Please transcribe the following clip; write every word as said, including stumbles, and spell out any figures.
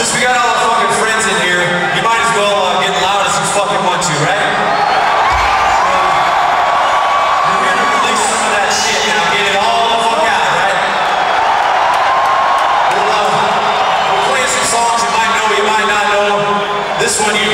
Since we got all the fucking friends in here, you might as well uh, get loud as you fucking want to, right? We're here to release some of that shit, you know, get it all the fuck out, right? We'll, uh, we'll play some songs you might know, you might not know. This one you